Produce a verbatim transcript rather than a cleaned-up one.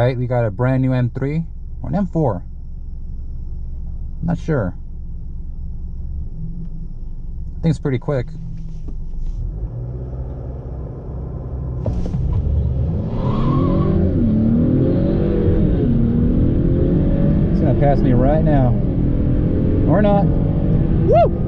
right? We got a brand new M three or an M four. I'm not sure. I think it's pretty quick. It's gonna pass me right now. Or not. Woo!